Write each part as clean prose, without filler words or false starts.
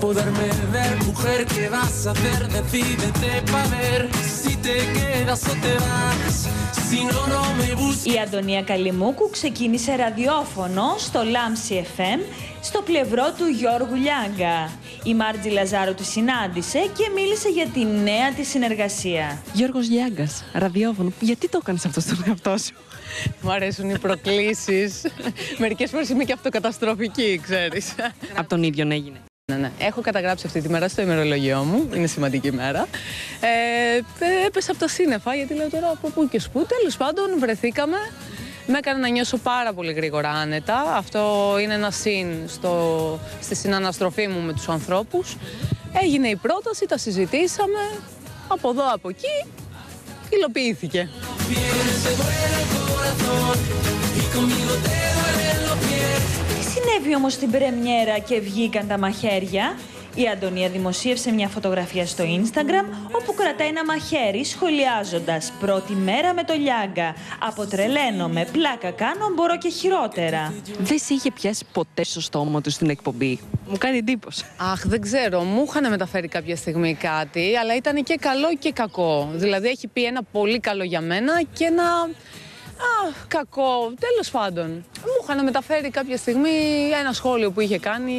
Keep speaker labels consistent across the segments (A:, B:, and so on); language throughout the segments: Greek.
A: poderme ver, mujer, ¿qué vas a hacer? Decídete pa' ver si te quedas o te vas.
B: Η Αντωνία Καλιμούκου ξεκίνησε ραδιόφωνο στο Λάμψη FM στο πλευρό του Γιώργου Λιάγκα. Η Μάρτζη Λαζάρου τη συνάντησε και μίλησε για τη νέα της συνεργασία.
C: Γιώργος Λιάγκας, ραδιόφωνο. Γιατί το έκανες αυτό στον εαυτό σου?
D: Μου αρέσουν οι προκλήσεις. Μερικές φορές είμαι και αυτοκαταστροφική, ξέρεις.
C: Από τον ίδιο έγινε.
D: Ναι. Έχω καταγράψει αυτή τη μέρα στο ημερολογιό μου. Είναι σημαντική μέρα. Έπεσα από τα σύννεφα, γιατί λέω τώρα από πού και σπου. Τέλος πάντων, βρεθήκαμε. Με έκανε να νιώσω πάρα πολύ γρήγορα άνετα. Αυτό είναι ένα συν στη συναναστροφή μου με τους ανθρώπους. Έγινε η πρόταση, τα συζητήσαμε. Από εδώ, από εκεί, υλοποιήθηκε.
B: Τι συνέβη όμως στην πρεμιέρα και βγήκαν τα μαχαίρια? Η Αντωνία δημοσίευσε μια φωτογραφία στο Instagram όπου κρατάει ένα μαχαίρι σχολιάζοντας «Πρώτη μέρα με το Λιάγκα. Αποτρελαίνομαι, πλάκα κάνω, μπορώ και χειρότερα».
C: Δεν σε είχε πιάσει ποτέ στο στόμα του στην εκπομπή? Μου κάνει εντύπωση.
D: Αχ, δεν ξέρω. Μου είχαν μεταφέρει κάποια στιγμή κάτι, αλλά ήταν και καλό και κακό. Δηλαδή έχει πει ένα πολύ καλό για μένα και ένα κακό. Τέλος πάντων. Μου είχαν μεταφέρει κάποια στιγμή ένα σχόλιο που είχε κάνει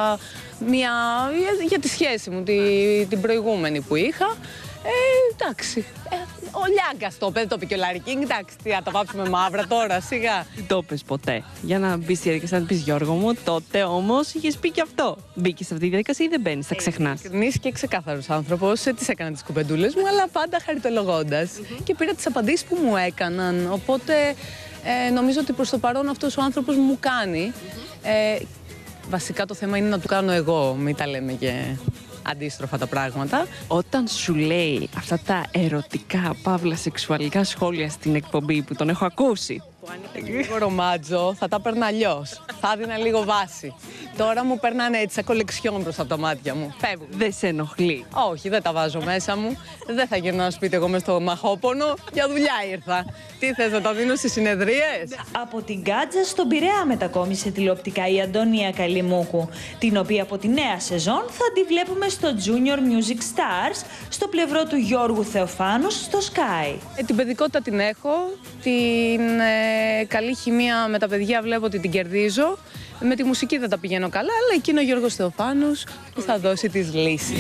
D: για τη σχέση μου, την προηγούμενη που είχα. Εντάξει. Ο Λιάγκας το είπε και ο Λάρι Κίνγκ. Εντάξει, τι, θα τα πάψουμε μαύρα τώρα, σιγά.
C: Δεν το πες ποτέ. Για να μπεις στη διαδικασία, να πεις Γιώργο μου, τότε όμως είχες πει και αυτό. Μπήκες σε αυτή τη διαδικασία ή δεν μπαίνεις, θα ξεχνάς?
D: Ειλικρινής και ξεκάθαρος άνθρωπος, τις έκανα τις κουβεντούλες μου, αλλά πάντα χαριτολογώντας. Και πήρα τις απαντήσεις που μου έκαναν. Οπότε νομίζω ότι προς το παρόν αυτός ο άνθρωπος μου κάνει. Βασικά το θέμα είναι να του κάνω εγώ, μην τα λέμε και αντίστροφα τα πράγματα.
C: Όταν σου λέει αυτά τα ερωτικά, παύλα σεξουαλικά σχόλια στην εκπομπή που τον έχω ακούσει.
D: Που αν ήταν λίγο ρομάτζο θα τα έπαιρνα αλλιώς. Θα έδινα λίγο βάση. Τώρα μου περνάνε έτσι σαν κολεξιόν μπροστά από τα μάτια μου. Φεύγουν.
C: Δεν σε ενοχλεί?
D: Όχι, δεν τα βάζω μέσα μου. Δεν θα γυρνάω σπίτι εγώ μες στο μαχόπονο. Για δουλειά ήρθα. Τι θες, να τα δίνω στις συνεδρίες?
B: Από την Κάτζα στον Πειραιά μετακόμισε τηλεοπτικά η Αντωνία Καλιμούκου, την οποία από τη νέα σεζόν θα τη βλέπουμε στο Junior Music Stars, στο πλευρό του Γιώργου Θεοφάνου στο Sky.
D: Την παιδικότητα την έχω, την καλή χημεία με τα παιδιά βλέπω ότι την κερδίζω. Με τη μουσική δεν τα πηγαίνω καλά, αλλά εκεί είναι ο Γιώργος Θεοφάνους που θα δώσει τις λύσεις.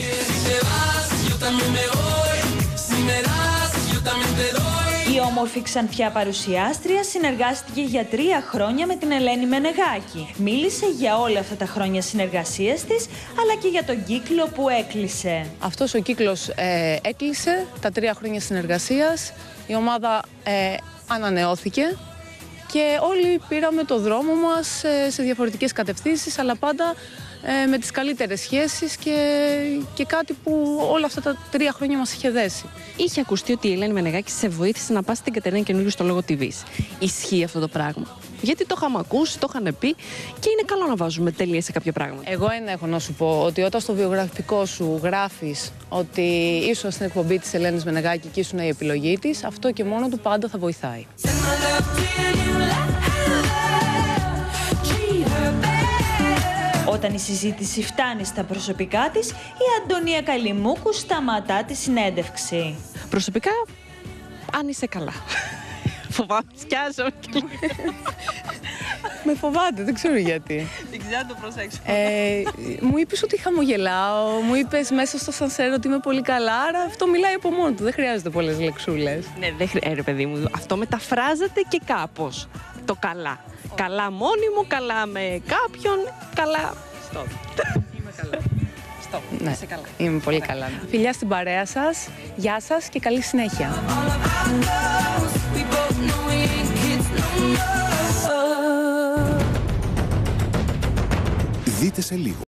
B: Η όμορφη ξανθιά παρουσιάστρια συνεργάστηκε για 3 χρόνια με την Ελένη Μενεγάκη. Μίλησε για όλα αυτά τα χρόνια συνεργασίας της, αλλά και για τον κύκλο που έκλεισε.
D: Αυτός ο κύκλος έκλεισε, τα 3 χρόνια συνεργασίας. Η ομάδα ανανεώθηκε και όλοι πήραμε το δρόμο μας σε διαφορετικές κατευθύνσεις, αλλά πάντα με τις καλύτερες σχέσεις και κάτι που όλα αυτά τα 3 χρόνια μας είχε δέσει.
C: Είχε ακουστεί ότι η Ελένη Μενεγάκη σε βοήθησε να πας στην Κατερίνα Καινούριου στο Λόγο TV. Ισχύει αυτό το πράγμα? Γιατί το είχαμε ακούσει, το είχαν πει και είναι καλό να βάζουμε τελείες σε κάποια πράγματα.
D: Εγώ ένα έχω να σου πω, ότι όταν στο βιογραφικό σου γράφεις ότι ήσουν στην εκπομπή της Ελένης Μενεγάκη και ήσουν η επιλογή της, αυτό και μόνο του πάντα θα βοηθάει.
B: Όταν η συζήτηση φτάνει στα προσωπικά της, η Αντωνία Καλιμούκου σταματά τη συνέντευξη.
C: Προσωπικά, αν είσαι καλά. Φοβάμαι, σκιάζω.
D: Με φοβάται, δεν ξέρω γιατί.
C: Δεν ξέρω να το προσέξω.
D: Μου είπες ότι χαμογελάω, μου είπες μέσα στο σανσέρ ότι είμαι πολύ καλά, άρα αυτό μιλάει από μόνο του, δεν χρειάζεται πολλές λεξούλες.
C: Ναι, δεν χρειάζεται, παιδί μου, αυτό μεταφράζεται και κάπως. Το καλά. Καλά μόνη μου, καλά με κάποιον, καλά. Στοπ. Είμαι καλά. Στοπ.
D: Ναι,
C: Είσαι καλά.
D: Είμαι πολύ καλά. Φιλιά στην παρέα σας, γεια σας και καλή συνέχεια.
E: Δείτε σε λίγο.